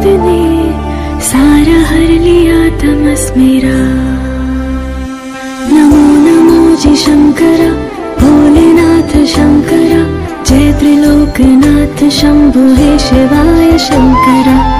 ने सारा हर लिया तमस मेरा। नमो नमो जी शंकरा, भोलेनाथ शंकरा, जय त्रिलोकनाथ शंभो हे शिवाय शंकरा।